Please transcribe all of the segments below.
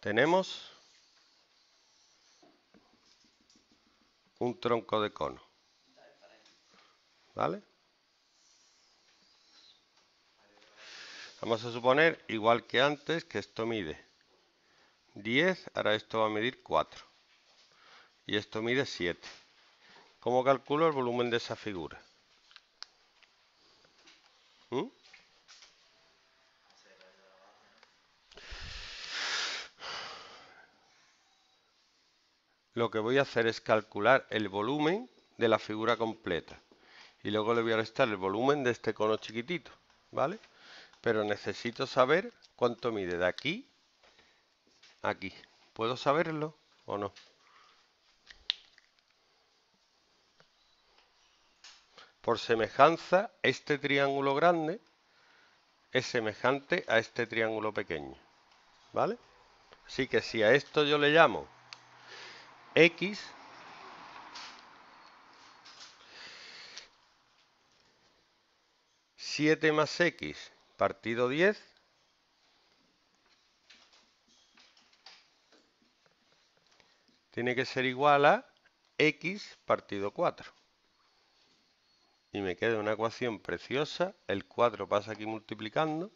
Tenemos un tronco de cono, ¿vale? Vamos a suponer, igual que antes, que esto mide 10, ahora esto va a medir 4 y esto mide 7. ¿Cómo calculo el volumen de esa figura? ¿Mm? Lo que voy a hacer es calcular el volumen de la figura completa y luego le voy a restar el volumen de este cono chiquitito, ¿vale? Pero necesito saber cuánto mide de aquí a aquí. ¿Puedo saberlo o no? Por semejanza, este triángulo grande es semejante a este triángulo pequeño, ¿vale? Así que si a esto yo le llamo X, 7 más X partido 10 tiene que ser igual a X partido 4. Y me queda una ecuación preciosa. El 4 pasa aquí multiplicando.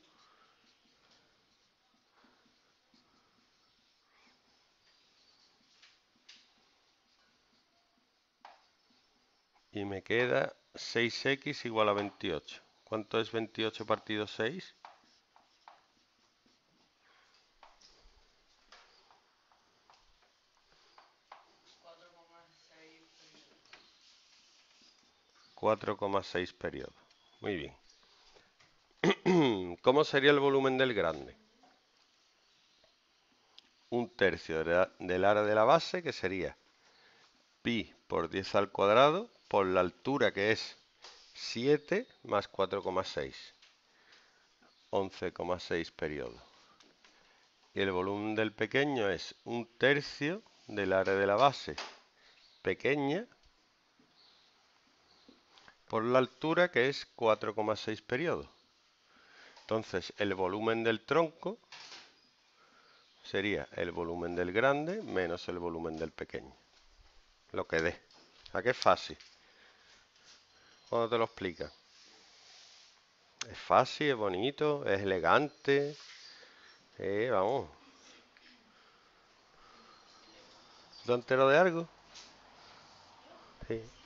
Y me queda 6X igual a 28. ¿Cuánto es 28 partido 6? 4,6 periodos. Muy bien. ¿Cómo sería el volumen del grande? Un tercio del área de la base, que sería pi por 10 al cuadrado, por la altura, que es 7 más 4,6. 11,6 periodos. Y el volumen del pequeño es un tercio del área de la base pequeña por la altura, que es 4,6 periodos. Entonces, el volumen del tronco sería el volumen del grande menos el volumen del pequeño. Lo que dé. ¿A qué es fácil? ¿Cuándo te lo explica? Es fácil, es bonito, es elegante. Vamos. ¿Tú entero de algo? Sí.